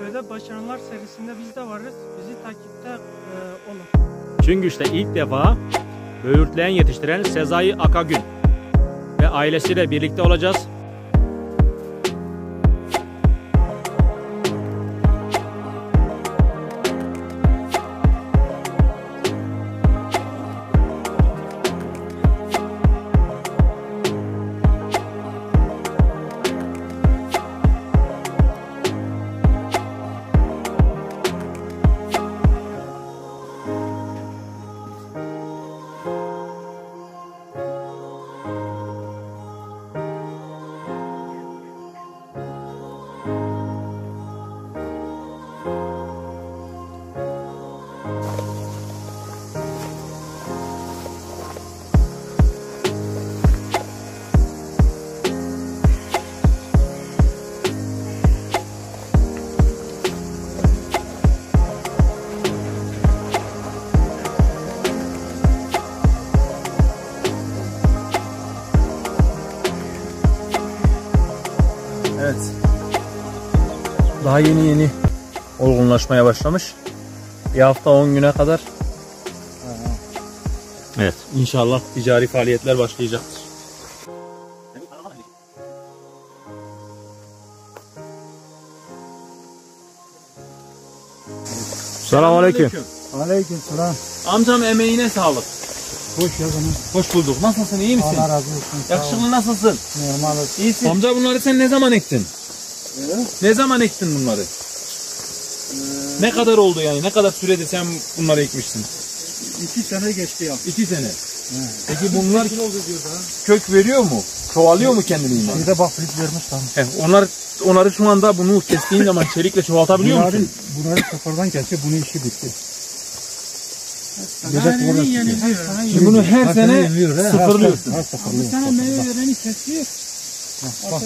Köyde Başaranlar serisinde biz de varız. Bizi takipte olun. Çıngüç'te ilk defa böğürtleyen yetiştiren Sezai Akagün ve ailesiyle birlikte olacağız. Evet. Daha yeni olgunlaşmaya başlamış. Bir hafta 10 güne kadar. Evet. İnşallah ticari faaliyetler başlayacaktır. Selamünaleyküm. Aleykümselam. Amcam emeğine sağlık. Hoş geldiniz. Hoş bulduk. Nasılsın? İyi misin? Allah razı olsun. Yakışıklı nasılsın? Normal. İyisin. Amca bunları sen ne zaman ektin? Ne zaman ektin bunları? Ne kadar oldu yani? Ne kadar sürede sen bunları ekmişsin? 2 sene geçti ya. 2 sene. Peki bunlar kök veriyor mu? Çoğalıyor mu kendiliğinden? Bir de bak flip vermiş tam. Onları şu anda bunu kestiğin zaman çelikle çoğaltabiliyor musun? Bunları sıfırdan kesiyor. Bunun işi bitti. Şimdi bunu her sene sıfırlıyorsun. Her sıfırlıyor. Bir tane meyve vereni kesiyor. Bak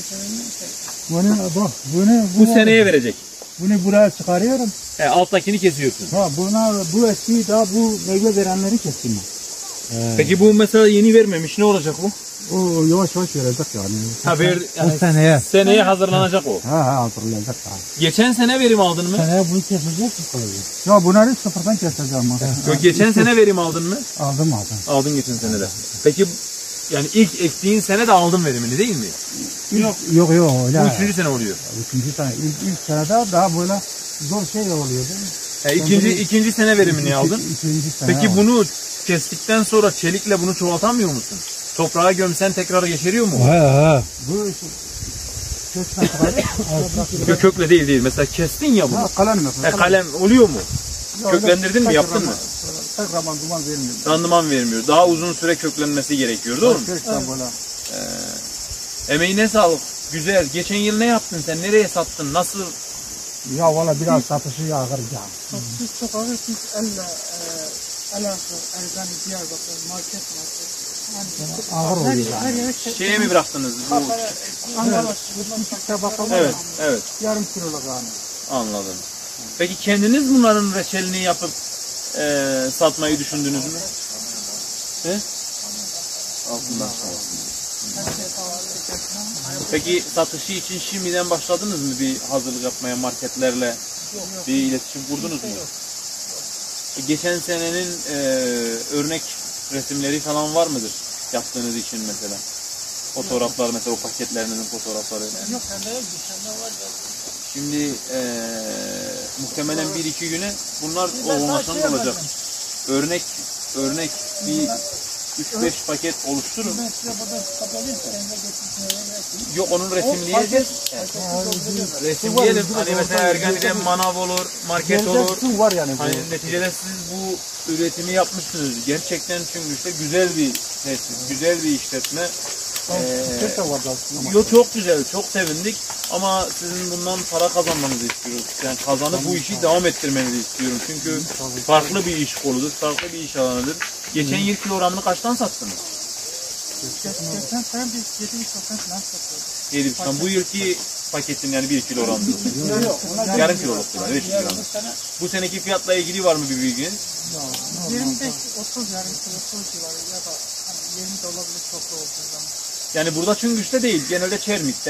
bunu Bu seneye verecek. bunu buraya çıkarıyorum. Alttakini kesiyorsun. Ha bu eskiyi daha bu meyve verenleri kestim. Peki bu mesela yeni vermemiş, ne olacak bu? O yavaş yavaş verecek yani. Yani seneye. seneye hazırlanacak o. Ha hatırlayacak yani. Geçen sene verim aldın mı? Seneye bunu kesecek mi koyacak? Ya bunları sıfırdan keseceğim. Yok, geçen sene verim aldın mı? Aldım. Aldın geçen sene de. Peki yani ilk ektiğin sene de aldın verimini değil mi? Yok öyle. Bu 3. sene oluyor. 3. sene. İlk senede daha böyle zor şey oluyordu. İkinci sene verimini aldın. İkinci sene. Peki bunu kestikten sonra çelikle bunu çoğaltamıyor musun? Toprağa gömsen tekrar yeşeriyor mu? He. Bu kesme Yok, kökle değil. Mesela kestin ya bunu. Kalem mesela. Kalem oluyor mu? Köklendirdin mi? Yaptın mı? Tek zaman duman vermiyor. Randıman vermiyor. Daha uzun süre köklenmesi gerekiyor, doğru mu? Emeğine sağlık. Güzel. Geçen yıl ne yaptın sen? Nereye sattın? Nasıl? Ya valla biraz satışı yağır ya. Satışı çok ağır. Biz Elazığ, Erzani, Diyarbakır, market. Ağır oluyor yani. Şeye mi bıraktınız? Bu... Evet. Yarım kiloluk yani. Anladım. Peki kendiniz bunların reçelini yapıp satmayı düşündünüz mü? He? Peki satışı için şimdiden başladınız mı, bir hazırlık yapmaya, marketlerle bir iletişim kurdunuz mu? Geçen senenin örnek resimleri falan var mıdır yaptığınız için mesela? Fotoğraflar mesela, o paketlerinizin fotoğrafları. Yok, sende var. Şimdi muhtemelen 1-2 güne bunlar olgunlaşan olacak. Örnek bir 3-5 paket oluşturun. Yok, onun resimleyeceğiz. Resimleyelim. Hani mesela Ergani'den manav olur, market olur. Var yani. Hani neticede siz bu üretimi yapmışsınız. Gerçekten çünkü işte güzel bir tesis, güzel bir işletme. Yo, çok güzel, çok sevindik ama sizin bundan para kazanmanızı istiyoruz. Yani kazanıp bu işi devam ettirmenizi istiyorum. Çünkü farklı bir iş koludur, farklı bir iş alanıdır. Geçen yıl kilogramını kaçtan sattınız? Geçen sene biz 7.90 falan satıyoruz. 7,5. Bu yılki paketin yani 1 kilogramdı. Yarım kiloluk. Bu seneki fiyatla ilgili var mı bir bilginiz? 25-30 yarım kilo civarı ya da hani 20 de olabilir çok da olduğu zaman. Yani burada Çıngıç'ta değil, genelde Çermik'te.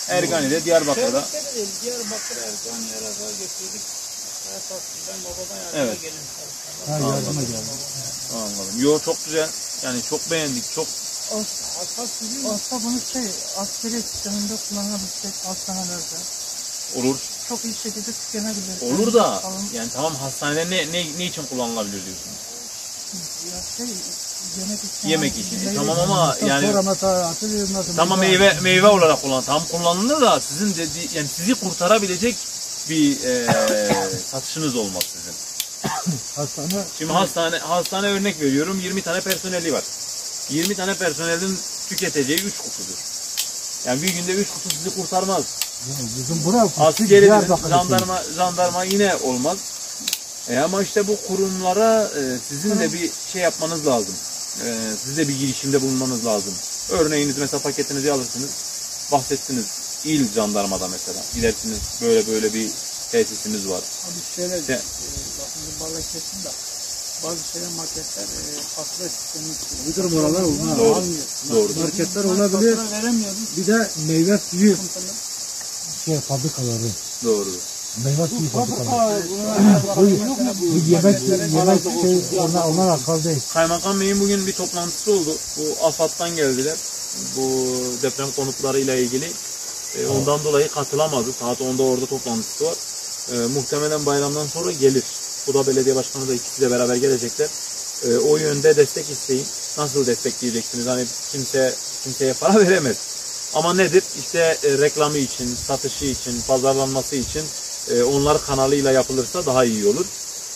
Ergani'de, Diyarbakır'da. Şehirlikte de değil, Diyarbakır, Ergani'ye kadar götürdük. Esas bizden babadan yardıma Evet. gelin. Ha, yardıma geldi. Anladım. Yo, çok güzel. Yani çok beğendik. Çok Asas bizim Aslında bunu askeri sisteminde kullanabilecek hastanelerde olur. çok iyi şekilde tükenebilir. Olur da Alın- yani tamam, hastanede ne için kullanılabilir diyorsunuz? ya yemek için. Yemek için. meyve Tamam ama yani Sonra mesela hatırlıyorsun nasıl? tamam, meyve olarak tam kullanılır da sizin yani sizi kurtarabilecek bir satışınız olmaz sizin. Hastane. Şimdi hastane örnek veriyorum, 20 tane personeli var. 20 tane personelin tüketeceği 3 kutudur. Yani bir günde 3 kutu sizi kurtarmaz. Bizim buraya Askeri, Diyarbakır'da. jandarma yine olmaz. Ama işte bu kurumlara sizin de bir şey yapmanız lazım. Siz de bir girişimde bulunmanız lazım. Örneğiniz, mesela paketinizi alırsınız. Bahsettiniz il jandarmada mesela. Gidersiniz, böyle bir tesisimiz var. Abi şöyle, bakın bu balık kesin de bazı şeyler marketler fatura sistemi Bir durum oralar onlar Doğru. almıyor. Doğru. Marketler olabilir. fatura veremiyoruz. Bir de meyve suyu Sıkıntılı. fabrikaları. Doğru. Meyve suyu fabrikaları. Bu yemek onlar akıl değil. Kaymakam Bey'in bugün bir toplantısı oldu. Bu AFAD'dan geldiler. Bu deprem konutlarıyla ilgili. Ondan dolayı katılamadı. Saat 10'da orada toplantısı var. Muhtemelen bayramdan sonra gelir. Bu da belediye başkanı da, ikisi de beraber gelecekler. O yönde destek isteyin. Nasıl destekleyeceksiniz? Hani kimseye para veremez. Ama nedir? İşte reklamı için, satışı için, pazarlanması için onlar kanalıyla yapılırsa daha iyi olur.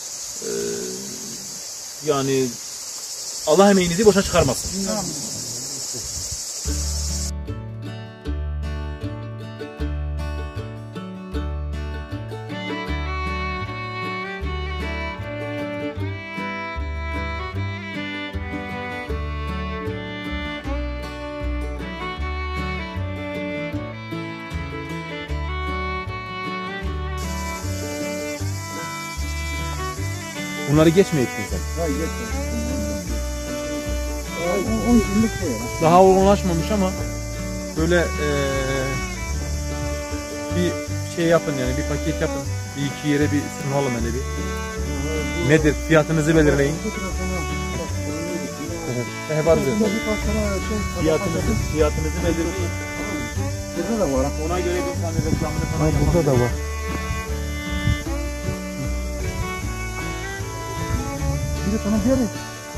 Yani Allah emeğinizi boşa çıkarmasın. Tamam. Bunları geç mi ektin sen? Ha, yeter. 10 günlük şey. Daha olgunlaşmamış ama böyle bir şey yapın, yani bir paket yapın. Bir iki yere bir sunalım hele bir. Nedir? Fiyatınızı belirleyin. Var diyor. Fiyatınızı belirleyin. Burada da var. Ona göre bir tane reklamını Ha, falan burada da var. Bir de sana diyelim.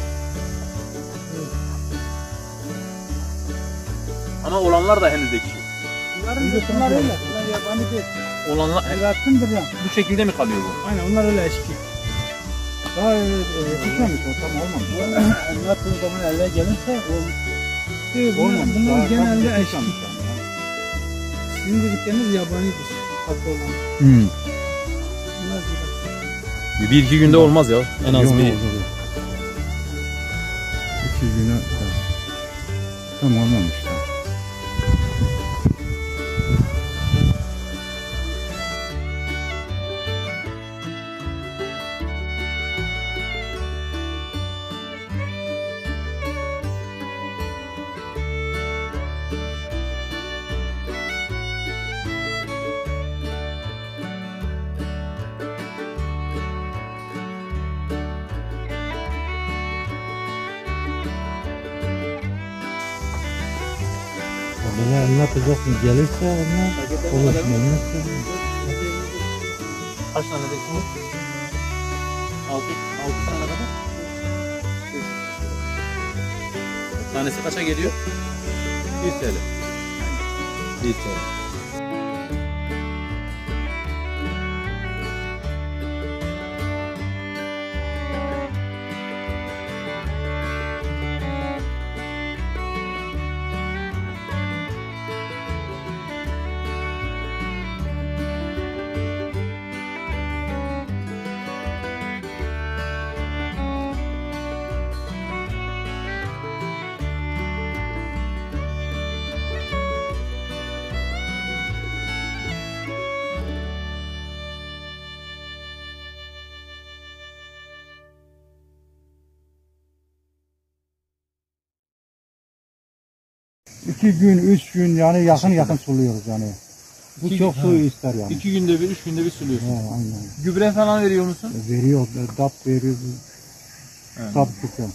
Ama olanlar da henüz ekşi. Bunlar öyle. Bunlar yabani değil. Olanlar Yatkındır ya. bu şekilde mi kalıyor bu? Aynen onlar öyle eski. Daha tutmamış o tam olmamış. Anlattığın zaman elde gelirse Olmamış. bunlar Daha genelde tam eski. tutmamış yani. Sizin dedikleriniz yabanidir. Tatlı olan. Bunlar güzel. Bir iki günde olmaz ya. En az bir. 2 güne tam olmamış. Bana anlatacak mı gelirse ama olur. Kaç tane de? 6 tane kadar. Tanesi kaça geliyor? 1 TL. 1 TL. 2 gün, 3 gün yani yakın suluyoruz yani. Bu çok su ister yani. 2 günde bir, 3 günde bir suluyorsun. Aynen. Gübre falan veriyor musun? Veriyor, DAP veriyor. DAP tutuyor.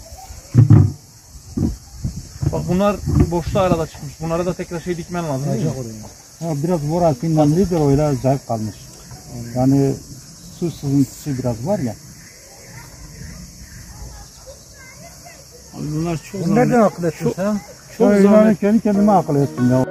Bak bunlar boşluğa arada çıkmış. Bunlara da tekrar şey dikmen lazım değil mi? Biraz Voral'in nemlidir, öyle zayıf kalmış. Yani su sızıntısı biraz var ya. Bunlar çok Bunu nereden akıl ettin sen? çok Yani zahmet. kendi kendime akıl ettim ya.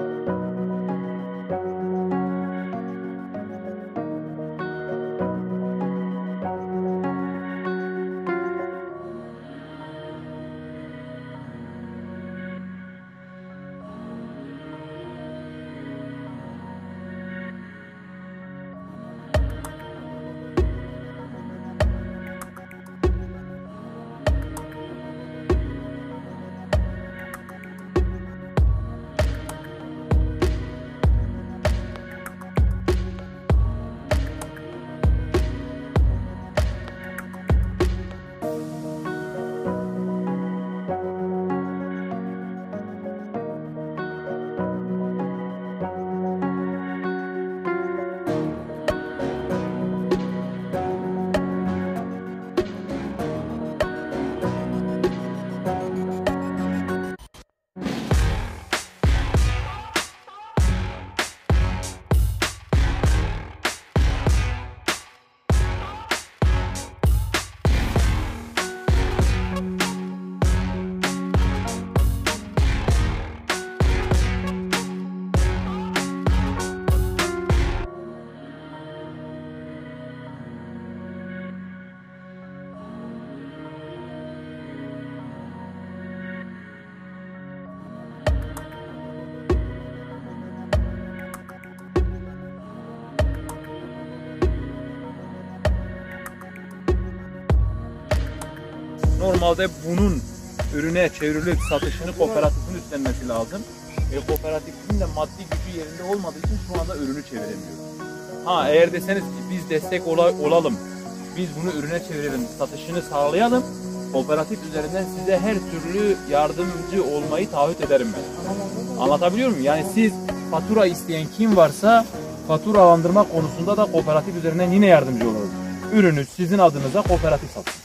Normalde bunun ürüne çevrilip satışını kooperatifin üstlenmesi lazım. Ve kooperatifin de maddi gücü yerinde olmadığı için şu anda ürünü çeviremiyor. Ha eğer deseniz ki biz destek olalım, biz bunu ürüne çevirelim, satışını sağlayalım, kooperatif üzerinden size her türlü yardımcı olmayı taahhüt ederim ben. Anlatabiliyor muyum? Yani siz fatura isteyen kim varsa faturalandırma konusunda da kooperatif üzerinden yine yardımcı oluruz. Ürünü sizin adınıza kooperatif satsın.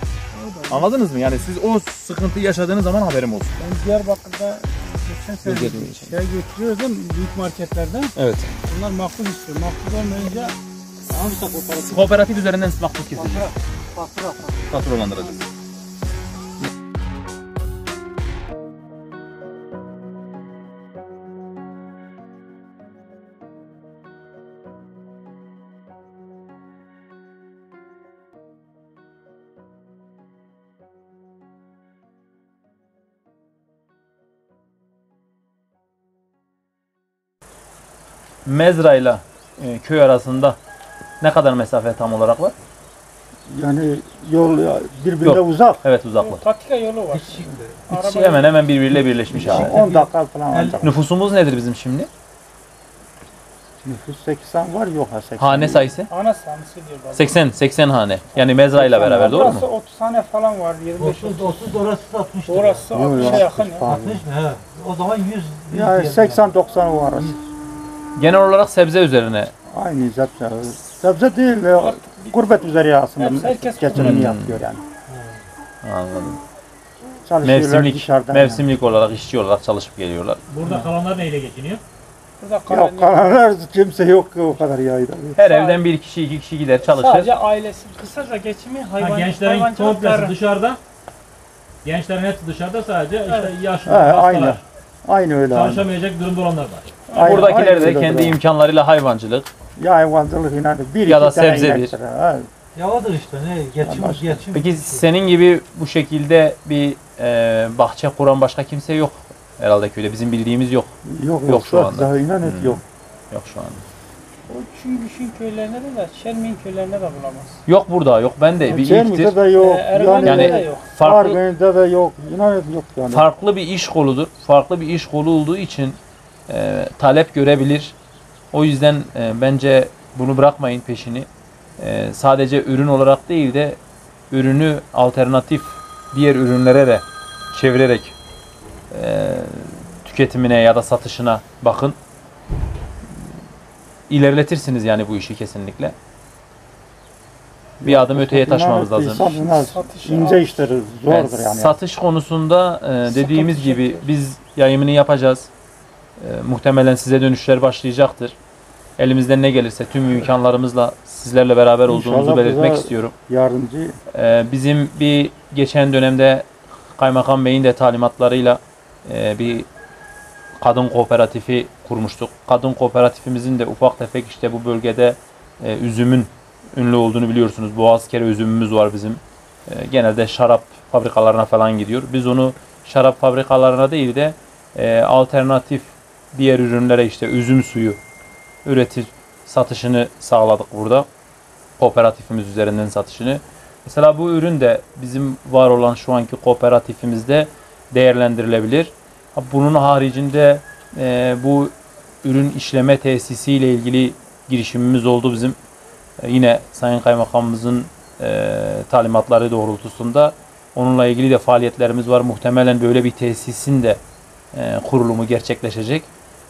Anladınız mı? Yani siz o sıkıntıyı yaşadığınız zaman haberim olsun. Ben Diyarbakır'da geçen sene götürüyoruz değil mi? Büyük marketlerden. Evet. Bunlar makbul istiyor. Makbul olmayınca Kooperatif üzerinden makbul keseceğiz. Fatura. Faturalandıracağız. Mezra ile köy arasında ne kadar mesafe tam olarak var? Yani yol birbirine Yok. uzak. Evet, uzaklık. patika yolu var. Hiç hemen hemen birbiriyle birleşmiş abi. 10 dakika falan ancak. Nüfusumuz nedir bizim şimdi? Nüfus 80 var, yok ha 80. Hane sayısı? Ana sahnesi diyor baba. 80 hane. Yani mezra ile beraber, doğru Burası mu? 30 tane falan var. 25 30 orası 60. Orası Yok, 60'a yakın ya. 60 mı? He. O zaman 100. Yani 80-90 var arası. Genel olarak sebze üzerine. Aynı sebze. Sebze değil, gurbet üzere aslında Herkes geçimini yapıyor yani. Anladım. Çalışıyorlar dışarıdan. Mevsimlik olarak, işçi olarak çalışıp geliyorlar. Burada kalanlar neyle geçiniyor? Burada Yani. Yok kalanlar kimse yok ki o kadar yayda. Her evden bir kişi, iki kişi gider çalışır. sadece ailesi. Kısaca geçimi Gençlerin komplesi hayvancılıkları. dışarıda. Gençlerin hepsi dışarıda, sadece işte yaşlı, He, aynı. hastalar, Aynı öyle. Aynı. çalışamayacak durumda olanlar var. Aynı, Buradakiler aynı de öyle kendi durum. imkanlarıyla hayvancılık. Ya hayvancılık inanın bir Ya da iki tane sebzedir. inektir, ha. Ya odur işte ne? Geçim. Peki senin gibi bu şekilde bir bahçe kuran başka kimse yok herhalde köyde. Bizim bildiğimiz yok. Yok Yok şu anda. Daha inanın yok. Yok şu anda. O Çüngüş'ün köylerine de Şermin köylerine de bulamaz. Yok burada, yok. Ben de bir Çelmi'de ilktir. de yok. Ergani'de Yani de yok. farklı Argön'de de yok. İnanın yok yani. farklı bir iş koludur. Farklı bir iş kolu olduğu için talep görebilir. O yüzden bence bunu bırakmayın peşini. Sadece ürün olarak değil de ürünü alternatif diğer ürünlere de çevirerek tüketimine ya da satışına bakın. İlerletirsiniz yani bu işi kesinlikle. Bir adım öteye taşımamız lazım. Satış ince işleri zordur yani. Satış konusunda dediğimiz gibi biz yayımını yapacağız. Muhtemelen size dönüşler başlayacaktır. Elimizden ne gelirse tüm imkanlarımızla sizlerle beraber olduğumuzu İnşallah belirtmek bize istiyorum. Yardımcı. Bizim bir geçen dönemde Kaymakam Bey'in de talimatlarıyla bir kadın kooperatifi kurmuştuk. Kadın kooperatifimizin de ufak tefek işte bu bölgede üzümün ünlü olduğunu biliyorsunuz. Boğazkere üzümümüz var bizim. Genelde şarap fabrikalarına falan gidiyor. Biz onu şarap fabrikalarına değil de alternatif diğer ürünlere işte üzüm suyu üretip satışını sağladık burada. Kooperatifimiz üzerinden satışını. Mesela bu ürün de bizim var olan şu anki kooperatifimizde değerlendirilebilir. Bunun haricinde bu ürün işleme tesisiyle ilgili girişimimiz oldu bizim. Yine Sayın Kaymakamımızın talimatları doğrultusunda onunla ilgili de faaliyetlerimiz var. Muhtemelen böyle bir tesisin de kurulumu gerçekleşecek.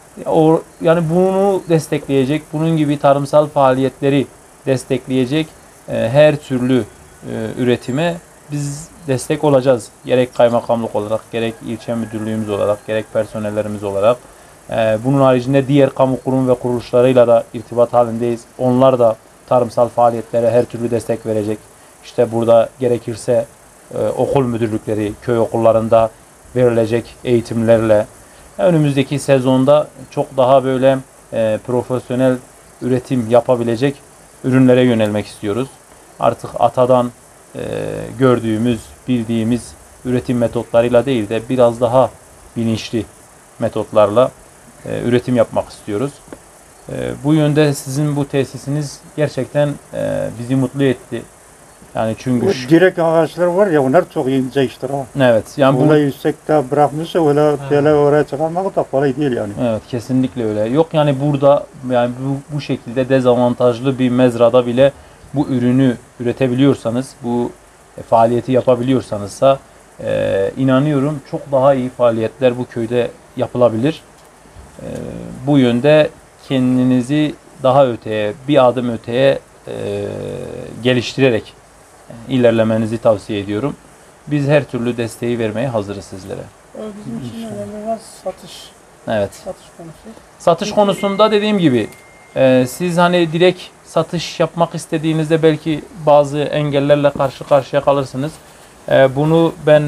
Yani bunu destekleyecek, bunun gibi tarımsal faaliyetleri destekleyecek her türlü üretime biz destek olacağız. Gerek kaymakamlık olarak, gerek ilçe müdürlüğümüz olarak, gerek personellerimiz olarak. Bunun haricinde diğer kamu kurum ve kuruluşlarıyla da irtibat halindeyiz. Onlar da tarımsal faaliyetlere her türlü destek verecek. İşte burada gerekirse okul müdürlükleri, köy okullarında verilecek eğitimlerle önümüzdeki sezonda çok daha böyle profesyonel üretim yapabilecek ürünlere yönelmek istiyoruz. Artık atadan gördüğümüz, bildiğimiz üretim metotlarıyla değil de biraz daha bilinçli metotlarla üretim yapmak istiyoruz. Bu yönde sizin bu tesisiniz gerçekten bizi mutlu etti. Yani çünkü O direk ağaçlar var ya, onlar çok ince işler ha. evet, yani Öyle yüksekte bırakmışsa öyle böyle oraya çıkarmak da kolay değil yani. Evet, kesinlikle öyle. Yok yani burada yani bu şekilde dezavantajlı bir mezrada bile bu ürünü üretebiliyorsanız, bu faaliyeti yapabiliyorsanızsa inanıyorum çok daha iyi faaliyetler bu köyde yapılabilir. Bu yönde kendinizi daha öteye, bir adım öteye geliştirerek ilerlemenizi tavsiye ediyorum. Biz her türlü desteği vermeye hazırız sizlere. Bizim için önemli olan satış. Evet. Satış konusu. Satış konusunda dediğim gibi siz hani direkt satış yapmak istediğinizde belki bazı engellerle karşı karşıya kalırsınız. Bunu ben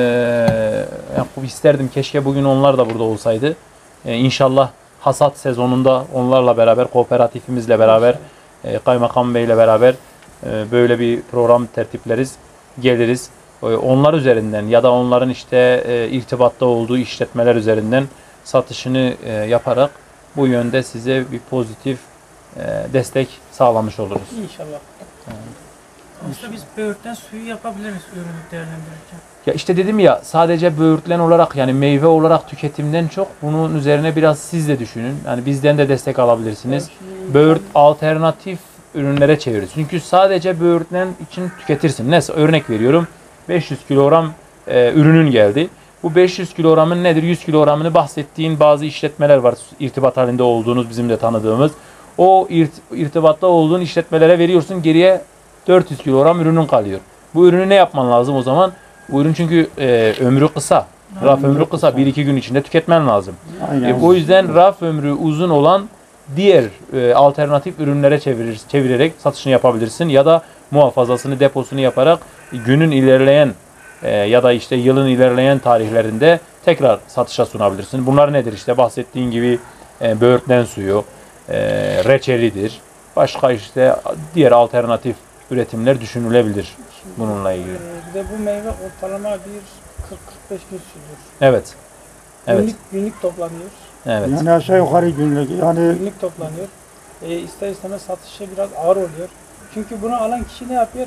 isterdim, keşke bugün onlar da burada olsaydı. İnşallah hasat sezonunda onlarla beraber, kooperatifimizle beraber, Kaymakam Bey'le beraber böyle bir program tertipleriz, geliriz. Onlar üzerinden ya da onların işte irtibatta olduğu işletmeler üzerinden satışını yaparak bu yönde size bir pozitif destek sağlamış oluruz. İnşallah. Aslında biz böğürtlen suyu yapabiliriz ürünü değerlendirirken. Ya işte dedim ya, sadece böğürtlen olarak yani meyve olarak tüketimden çok bunun üzerine biraz siz de düşünün. Yani bizden de destek alabilirsiniz. Böğürt alternatif ürünlere çevirin. Çünkü sadece böğürtlen için tüketirsin. Neyse, örnek veriyorum. 500 kilogram ürünün geldi. Bu 500 kilogramın nedir? 100 kilogramını bahsettiğin bazı işletmeler var. İrtibat halinde olduğunuz, bizim de tanıdığımız. O irtibatta olduğun işletmelere veriyorsun. Geriye 400 kilogram ürünün kalıyor. Bu ürünü ne yapman lazım o zaman? Bu ürün çünkü ömrü kısa. Raf ömrü kısa. 1-2 gün içinde tüketmen lazım. O yüzden raf ömrü uzun olan diğer alternatif ürünlere çevirerek satışını yapabilirsin. Ya da muhafazasını, deposunu yaparak günün ilerleyen ya da işte yılın ilerleyen tarihlerinde tekrar satışa sunabilirsin. Bunlar nedir? İşte bahsettiğin gibi böğürtlen suyu, reçelidir. Başka işte diğer alternatif üretimler düşünülebilir bununla ilgili. Bir de bu meyve ortalama bir 40-45 gün sürüyor. Evet. Evet. Günlük toplanıyor. Evet. Yani aşağı yukarı günlük yani Günlük toplanıyor. İster istemez satışı biraz ağır oluyor. Çünkü bunu alan kişi ne yapıyor?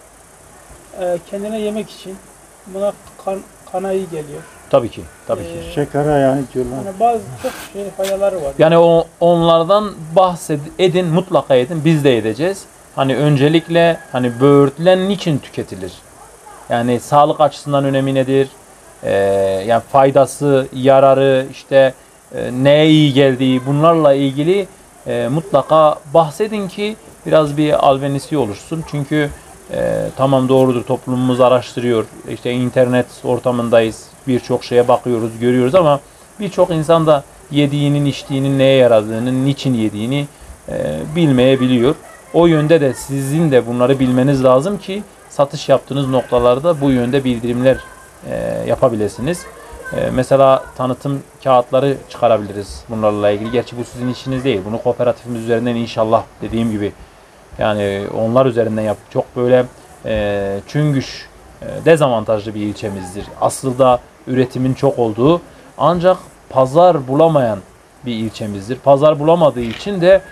Kendine yemek için. Buna kana iyi geliyor. Tabii ki. Tabii ki. şekere yani diyorlar. Yani bazı çok faydaları var. Yani onlardan bahsedin, mutlaka edin. Biz de edeceğiz. Hani öncelikle hani böğürtlen niçin tüketilir? Yani sağlık açısından önemi nedir? yani faydası, yararı, işte neye iyi geldiği, bunlarla ilgili mutlaka bahsedin ki biraz bir albenisi oluşsun. Çünkü tamam, doğrudur, toplumumuz araştırıyor. İşte internet ortamındayız. Birçok şeye bakıyoruz, görüyoruz ama birçok insan da yediğinin, içtiğinin neye yaradığını, niçin yediğini bilmeyebiliyor. O yönde de sizin de bunları bilmeniz lazım ki satış yaptığınız noktalarda bu yönde bildirimler yapabilirsiniz. Mesela tanıtım kağıtları çıkarabiliriz bunlarla ilgili. Gerçi bu sizin işiniz değil. Bunu kooperatifimiz üzerinden inşallah, dediğim gibi, yani onlar üzerinden yap. Çok böyle Çüngüş dezavantajlı bir ilçemizdir. Aslında üretimin çok olduğu ancak pazar bulamayan bir ilçemizdir. Pazar bulamadığı için de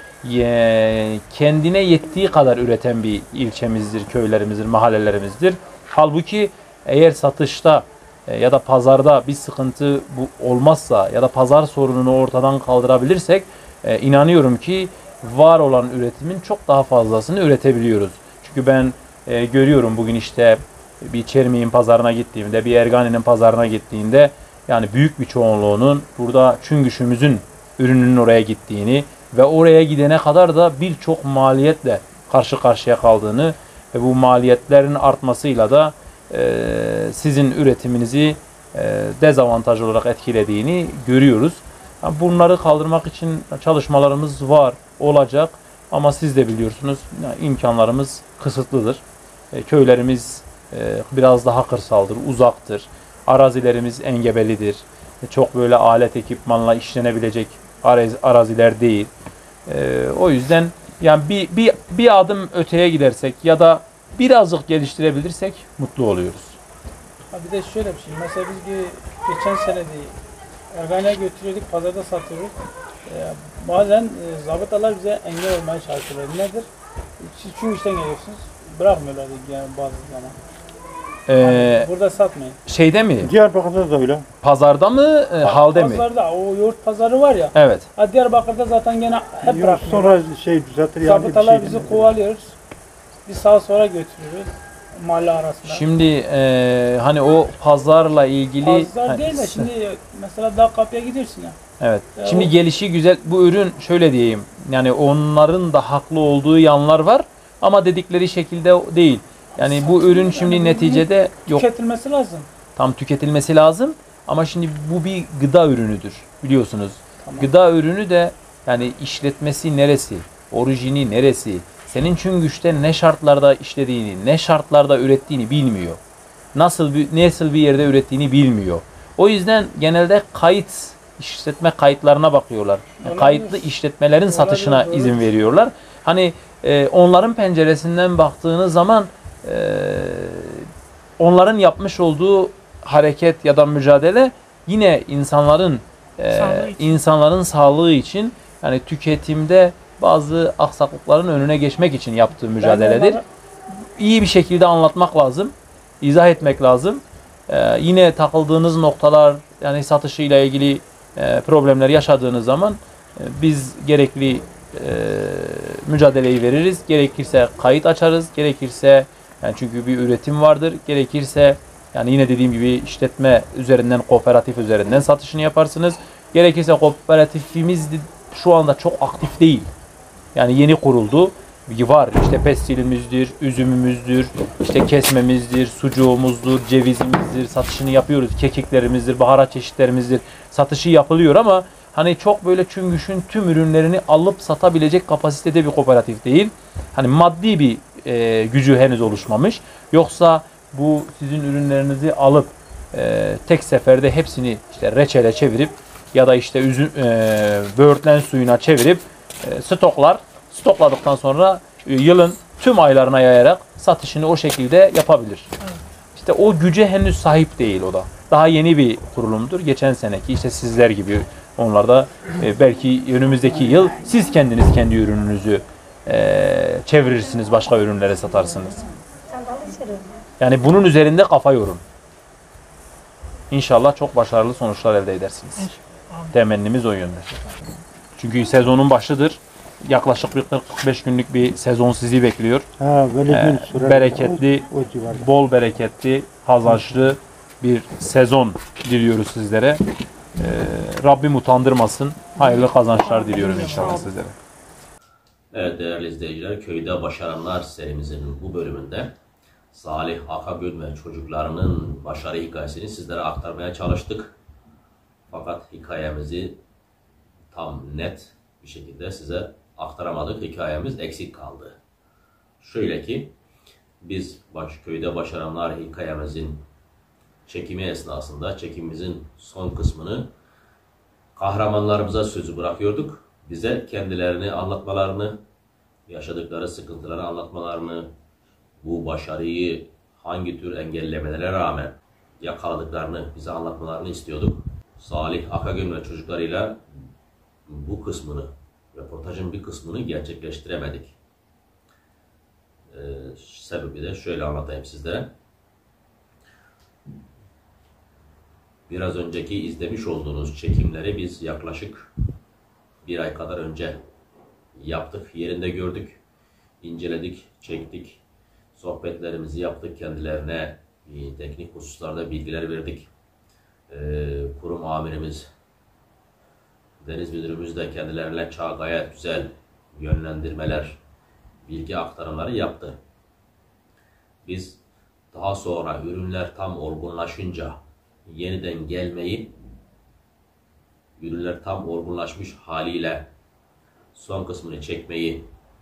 kendine yettiği kadar üreten bir ilçemizdir, köylerimizdir, mahallelerimizdir. Halbuki eğer satışta ya da pazarda bir sıkıntı olmazsa ya da pazar sorununu ortadan kaldırabilirsek inanıyorum ki var olan üretimin çok daha fazlasını üretebiliyoruz. Çünkü ben görüyorum bugün işte bir Çermi'nin pazarına gittiğimde, bir Ergani'nin pazarına gittiğinde yani büyük bir çoğunluğunun burada Çüngüş'ümüzün ürününün oraya gittiğini ve oraya gidene kadar da birçok maliyetle karşı karşıya kaldığını ve bu maliyetlerin artmasıyla da sizin üretiminizi dezavantajlı olarak etkilediğini görüyoruz. Bunları kaldırmak için çalışmalarımız var, olacak ama siz de biliyorsunuz imkanlarımız kısıtlıdır. Köylerimiz biraz daha kırsaldır, uzaktır. Arazilerimiz engebelidir. Çok böyle alet ekipmanla işlenebilecek araziler değil. O yüzden yani bir adım öteye gidersek ya da birazcık geliştirebilirsek mutlu oluyoruz. Bir de şöyle bir şey. Mesela biz geçen sene değil, Ergani'ye götürüyorduk, pazarda satıyoruz. Bazen zabıtalar bize engel olmaya çalışıyorlar. Nedir? Siz çünkü işten geliyorsunuz. Bırakmıyorlar yani bazı zaman. Burada satmayın. Şeyde mi? Diyarbakır'da da öyle. Pazarda mı, halde mi? Pazarda, o yoğurt pazarı var ya. Evet. Diyarbakır'da zaten gene hep bırakmıyor. Sonra düzeltir yani. Zabıtalar bizi kovalıyoruz. Biz sağa sola götürüyoruz. Mahalle arasında. Şimdi hani o pazarla ilgili... Pazar değil de şimdi mesela daha kapıya gidiyorsun ya. Evet. Şimdi gelişi güzel. Bu ürün şöyle diyeyim. Yani onların da haklı olduğu yanlar var ama dedikleri şekilde değil. Yani bu ürün şimdi neticede yok. Tüketilmesi lazım. Tam tüketilmesi lazım ama şimdi bu bir gıda ürünüdür biliyorsunuz. Tamam. Gıda ürünü de yani işletmesi neresi, orijini neresi, senin Çüngüş'te ne şartlarda işlediğini, ne şartlarda ürettiğini bilmiyor. Nasıl bir yerde ürettiğini bilmiyor. O yüzden genelde işletme kayıtlarına bakıyorlar. Kayıtlı işletmelerin satışına izin veriyorlar. Hani onların penceresinden baktığınız zaman onların yapmış olduğu hareket ya da mücadele yine insanların sağlığı için, yani tüketimde bazı aksaklıkların önüne geçmek için yaptığı mücadeledir. İyi bir şekilde anlatmak lazım, izah etmek lazım. Yine takıldığınız noktalar, yani satışıyla ilgili problemler yaşadığınız zaman biz gerekli mücadeleyi veririz. Gerekirse kayıt açarız, gerekirse yani çünkü bir üretim vardır. Gerekirse yani yine dediğim gibi işletme üzerinden, kooperatif üzerinden satışını yaparsınız. Gerekirse kooperatifimiz şu anda çok aktif değil. Yani yeni kuruldu. Var işte pestilimizdir, üzümümüzdür, işte kesmemizdir, sucuğumuzdur, cevizimizdir, satışını yapıyoruz. Kekiklerimizdir, baharat çeşitlerimizdir. Satışı yapılıyor ama hani çok böyle Çüngüş'ün tüm ürünlerini alıp satabilecek kapasitede bir kooperatif değil. Hani maddi bir gücü henüz oluşmamış. Yoksa bu sizin ürünlerinizi alıp tek seferde hepsini işte reçele çevirip ya da işte böğürtlen suyuna çevirip stokladıktan sonra yılın tüm aylarına yayarak satışını o şekilde yapabilir. İşte o güce henüz sahip değil o da. Daha yeni bir kurulumdur. Geçen seneki işte sizler gibi onlar da belki önümüzdeki yıl siz kendiniz kendi ürününüzü çevirirsiniz, başka ürünlere satarsınız. Yani bunun üzerinde kafa yorun. İnşallah çok başarılı sonuçlar elde edersiniz. Temennimiz o yönde. Çünkü sezonun başıdır. Yaklaşık bir 45 günlük bir sezon sizi bekliyor. Böyle bir süre Bereketli, bol bereketli, kazançlı, bir sezon diliyoruz sizlere. Rabbim utandırmasın. Hayırlı kazançlar diliyorum inşallah sizlere. Evet değerli izleyiciler, Köyde Başaranlar serimizin bu bölümünde Salih Akagün ve çocuklarının başarı hikayesini sizlere aktarmaya çalıştık. Fakat hikayemizi tam net bir şekilde size aktaramadık. Hikayemiz eksik kaldı. Şöyle ki biz Köyde Başaranlar hikayemizin çekimi esnasında çekimimizin son kısmını kahramanlarımıza sözü bırakıyorduk. Bize kendilerini anlatmalarını, yaşadıkları sıkıntıları anlatmalarını, bu başarıyı hangi tür engellemelere rağmen yakaladıklarını bize anlatmalarını istiyorduk. Salih Akagün ve çocuklarıyla bu kısmını, röportajın bir kısmını gerçekleştiremedik. Sebebi de şöyle anlatayım sizlere. Biraz önceki izlemiş olduğunuz çekimleri biz yaklaşık bir ay kadar önce yaptık, yerinde gördük, inceledik, çektik, sohbetlerimizi yaptık, kendilerine teknik hususlarda bilgiler verdik. Kurum amirimiz, deniz müdürümüz de kendilerine gayet güzel yönlendirmeler, bilgi aktarımları yaptı. Biz daha sonra ürünler tam olgunlaşınca yeniden gelmeyi, ürünler tam olgunlaşmış haliyle son kısmını çekmeyi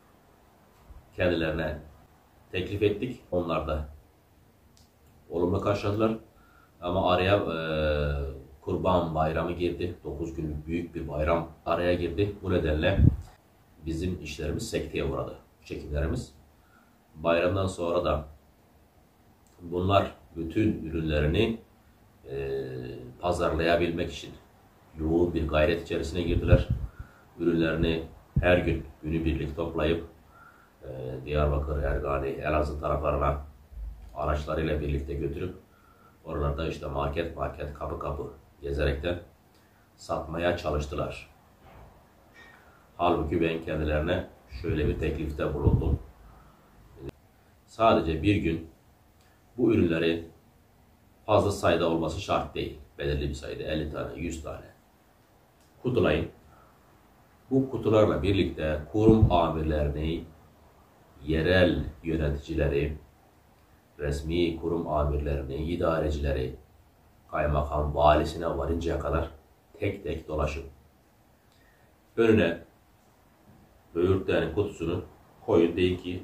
kendilerine teklif ettik. Onlar da olumlu karşıladılar. Ama araya Kurban Bayramı girdi. 9 günlük büyük bir bayram araya girdi. Bu nedenle bizim işlerimiz sekteye uğradı. Çekimlerimiz. Bayramdan sonra da bunlar bütün ürünlerini pazarlayabilmek için yoğun bir gayret içerisine girdiler. Ürünlerini her gün günübirlik toplayıp Diyarbakır, Ergani, Elazığ taraflarına araçlarıyla birlikte götürüp oralarda işte market kapı kapı gezerekten satmaya çalıştılar. Halbuki ben kendilerine şöyle bir teklifte bulundum. Sadece bir gün bu ürünleri fazla sayıda olması şart değil. Belirli bir sayıda 50 tane, 100 tane kutulayın. Bu kutularla birlikte kurum amirlerini, yerel yöneticileri, resmi kurum amirlerini, idarecileri, kaymakam, valisine varıncaya kadar tek tek dolaşın. Önüne böğürtlerin kutusunu koyun, deyin ki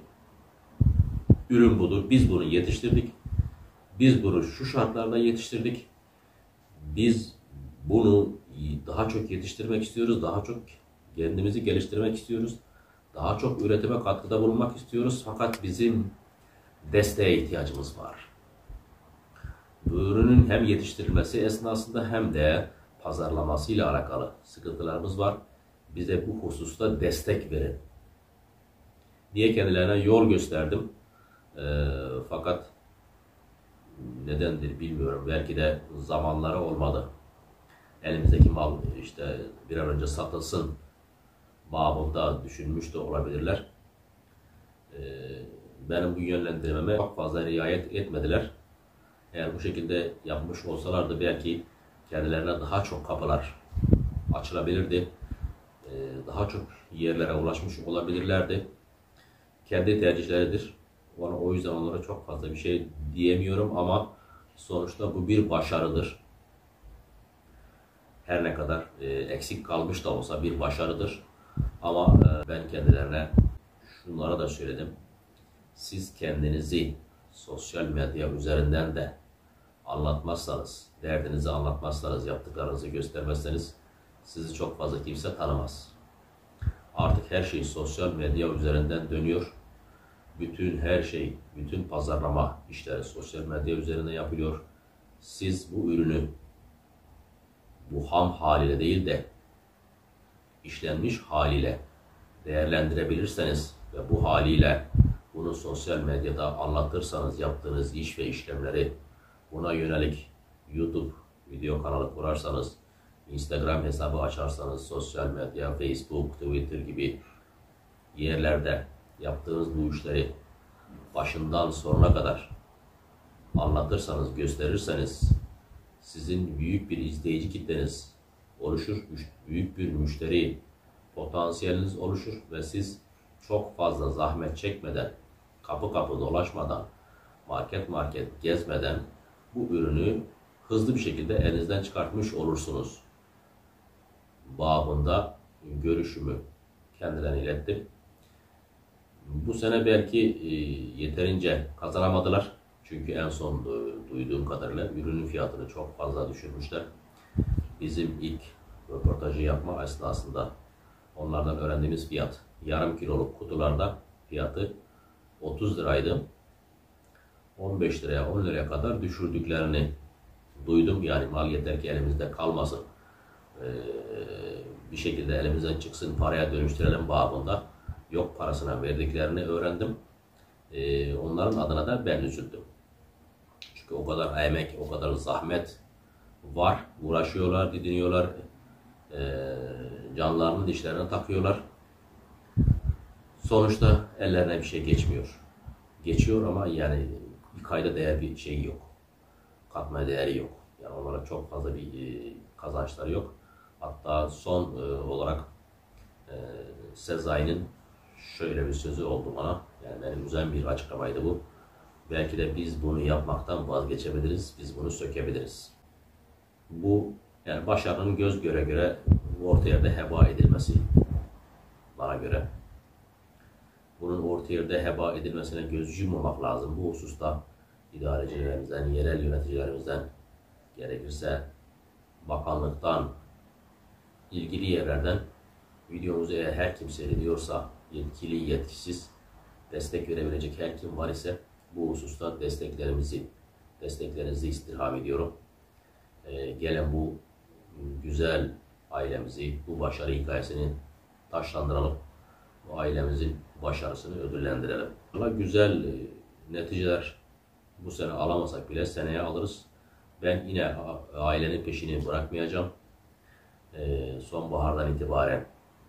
ürün budur, biz bunu yetiştirdik. Biz bunu şu şartlarda yetiştirdik. Biz bunu daha çok yetiştirmek istiyoruz. Daha çok kendimizi geliştirmek istiyoruz. Daha çok üretime katkıda bulunmak istiyoruz. Fakat bizim desteğe ihtiyacımız var. Bu ürünün hem yetiştirilmesi esnasında hem de pazarlamasıyla alakalı sıkıntılarımız var. Bize bu hususta destek verin diye kendilerine yol gösterdim. Fakat nedendir bilmiyorum. Belki de zamanları olmadı. Elimizdeki mal işte bir an önce satılsın babında düşünmüş de olabilirler. Benim bu yönlendirmeme çok fazla riayet etmediler. Eğer bu şekilde yapmış olsalardı belki kendilerine daha çok kapılar açılabilirdi. Daha çok yerlere ulaşmış olabilirlerdi. Kendi tercihleridir. O yüzden onlara çok fazla bir şey diyemiyorum ama sonuçta bu bir başarıdır. Her ne kadar eksik kalmış da olsa bir başarıdır. Ama ben kendilerine şunlara da söyledim. Siz kendinizi sosyal medya üzerinden de anlatmazsanız, derdinizi anlatmazsanız, yaptıklarınızı göstermezseniz sizi çok fazla kimse tanımaz. Artık her şey sosyal medya üzerinden dönüyor. Bütün her şey, bütün pazarlama işleri sosyal medya üzerinde yapılıyor. Siz bu ürünü bu ham haliyle değil de işlenmiş haliyle değerlendirebilirseniz ve bu haliyle bunu sosyal medyada anlatırsanız yaptığınız iş ve işlemleri, buna yönelik YouTube video kanalı kurarsanız, Instagram hesabı açarsanız, sosyal medya, Facebook, Twitter gibi yerlerde yaptığınız bu işleri başından sonuna kadar anlatırsanız, gösterirseniz, sizin büyük bir izleyici kitleniz oluşur, büyük bir müşteri potansiyeliniz oluşur ve siz çok fazla zahmet çekmeden, kapı kapı dolaşmadan, market market gezmeden bu ürünü hızlı bir şekilde elinizden çıkartmış olursunuz. Babında görüşümü kendilerine ilettim. Bu sene belki yeterince kazanamadılar. Çünkü en son duyduğum kadarıyla ürünün fiyatını çok fazla düşürmüşler. Bizim ilk röportajı yapma esnasında onlardan öğrendiğimiz fiyat, yarım kiloluk kutularda fiyatı 30 liraydı. 15 liraya 10 liraya kadar düşürdüklerini duydum. Yani mal yeter ki elimizde kalmasın, bir şekilde elimizden çıksın, paraya dönüştürelim babında yok parasına verdiklerini öğrendim. Onların adına da ben üzüldüm. Çünkü o kadar emek, o kadar zahmet var. Uğraşıyorlar, didiniyorlar. Canlarını dişlerine takıyorlar. Sonuçta ellerine bir şey geçmiyor. Geçiyor ama yani kayda değer bir şey yok. Katma değeri yok. Yani onlara çok fazla bir kazançları yok. Hatta son olarak Sezai'nin şöyle bir sözü oldu bana. Yani benim üzen bir açıklamaydı bu. Belki de biz bunu yapmaktan vazgeçebiliriz, biz bunu sökebiliriz. Bu yani başarının göz göre göre orta yerde heba edilmesi bana göre. Bunun orta yerde heba edilmesine göz yummamak lazım. Bu hususta idarecilerimizden, yerel yöneticilerimizden, gerekirse bakanlıktan, ilgili yerlerden videomuzu eğer her kim seyrediyorsa, yetkili, yetkisiz, destek verebilecek her kim var ise bu hususta desteklerinizi istirham ediyorum. Gelen bu güzel ailemizi, bu başarı hikayesini taşlandıralım. Bu ailemizin başarısını ödüllendirelim. Güzel neticeler bu sene alamasak bile seneye alırız. Ben yine ailenin peşini bırakmayacağım. Sonbahardan itibaren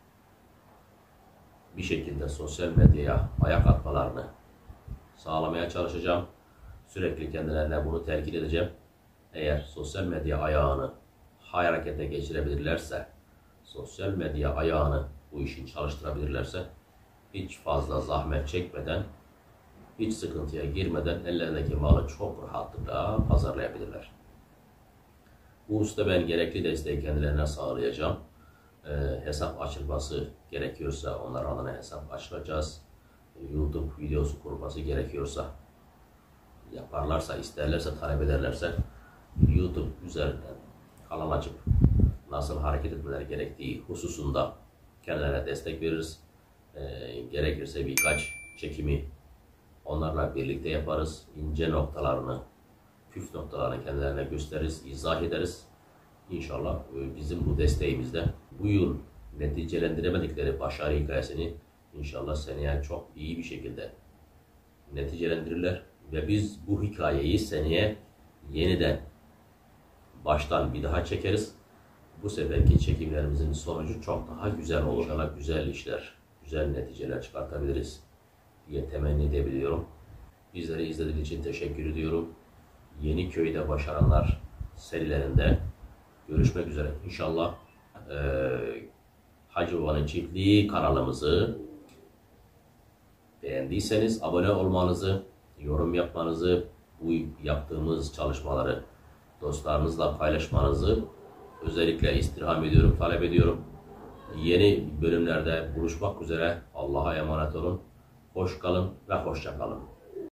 bir şekilde sosyal medyaya ayak atmalarını sağlamaya çalışacağım. Sürekli kendilerine bunu telkin edeceğim. Eğer sosyal medya ayağını harekete geçirebilirlerse, sosyal medya ayağını bu işin çalıştırabilirlerse, hiç fazla zahmet çekmeden, hiç sıkıntıya girmeden ellerindeki malı çok rahatlıkla pazarlayabilirler. Bu hususta ben gerekli desteği kendilerine sağlayacağım. Hesap açılması gerekiyorsa onlar adına hesap açılacağız. YouTube videosu kurulması gerekiyorsa yaparlarsa, isterlerse, talep ederlerse YouTube üzerinden kanal açıp nasıl hareket etmeleri gerektiği hususunda kendilerine destek veririz. Gerekirse birkaç çekimi onlarla birlikte yaparız. İnce noktalarını, püf noktalarını kendilerine gösteririz, izah ederiz. İnşallah bizim bu desteğimizde bu yıl neticelendiremedikleri başarı hikayesini inşallah seneye çok iyi bir şekilde neticelendirirler. Ve biz bu hikayeyi seneye yeniden baştan bir daha çekeriz. Bu seferki çekimlerimizin sonucu çok daha güzel olur. İnşallah güzel işler, güzel neticeler çıkartabiliriz diye temenni edebiliyorum. Bizleri izlediğiniz için teşekkür ediyorum. Yeniköy'de Başaranlar serilerinde görüşmek üzere. İnşallah Hacı Baba'nın Çiftliği kanalımızı beğendiyseniz abone olmanızı, yorum yapmanızı, bu yaptığımız çalışmaları dostlarınızla paylaşmanızı özellikle istirham ediyorum, talep ediyorum. Yeni bölümlerde buluşmak üzere. Allah'a emanet olun. Hoş kalın ve hoşça kalın.